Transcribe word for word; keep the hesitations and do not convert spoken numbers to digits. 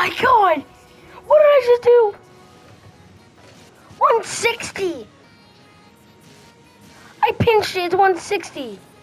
my god! What did I just do? one sixty! I pinched it, it's one sixty.